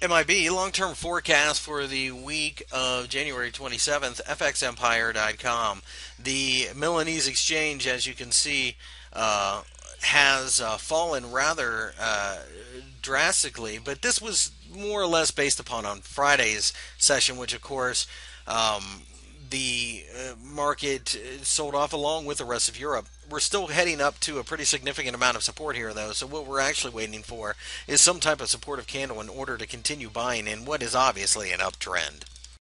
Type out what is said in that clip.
MIB long-term forecast for the week of January 27th, fxempire.com. The Milanese exchange, as you can see, has fallen rather drastically, but this was more or less based upon on Friday's session, which of course the market sold off along with the rest of Europe. We're still heading up to a pretty significant amount of support here, though. So what we're actually waiting for is some type of supportive candle in order to continue buying in what is obviously an uptrend.